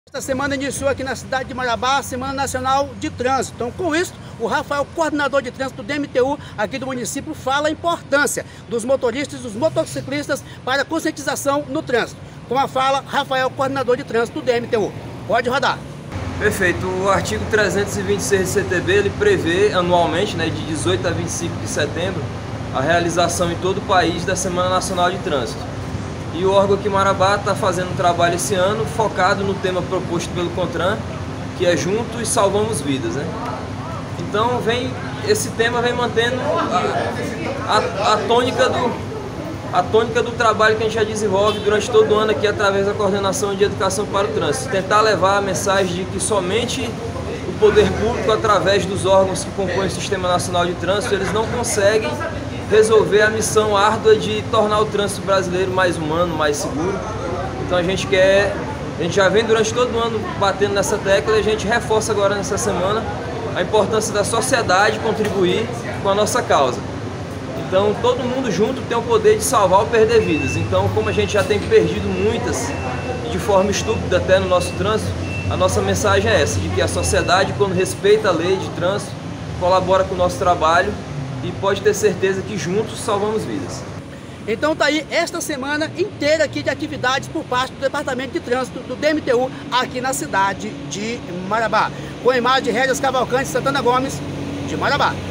Esta semana iniciou aqui na cidade de Marabá a Semana Nacional de Trânsito. Então, com isso, o Rafael, coordenador de trânsito do DMTU aqui do município, fala a importância dos motoristas e dos motociclistas para a conscientização no trânsito. Com a fala, Rafael, coordenador de trânsito do DMTU. Pode rodar. Perfeito. O artigo 326 do CTB, ele prevê anualmente, de 18 a 25 de setembro, a realização em todo o país da Semana Nacional de Trânsito. E o órgão aqui em Marabá está fazendo um trabalho esse ano focado no tema proposto pelo CONTRAN, que é Juntos Salvamos Vidas, Então esse tema vem mantendo a tônica do trabalho que a gente já desenvolve durante todo o ano aqui através da Coordenação de Educação para o Trânsito. Tentar levar a mensagem de que somente o poder público, através dos órgãos que compõem o Sistema Nacional de Trânsito, eles não conseguem resolver a missão árdua de tornar o trânsito brasileiro mais humano, mais seguro. Então a gente já vem durante todo o ano batendo nessa tecla e a gente reforça agora nessa semana a importância da sociedade contribuir com a nossa causa. Então todo mundo junto tem o poder de salvar ou perder vidas. Então, como a gente já tem perdido muitas e de forma estúpida até no nosso trânsito, a nossa mensagem é essa, de que a sociedade, quando respeita a lei de trânsito, colabora com o nosso trabalho e pode ter certeza que juntos salvamos vidas. Então tá aí esta semana inteira aqui de atividades por parte do Departamento de Trânsito do DMTU aqui na cidade de Marabá. Com a imagem de Regis Cavalcante Santana Gomes, de Marabá.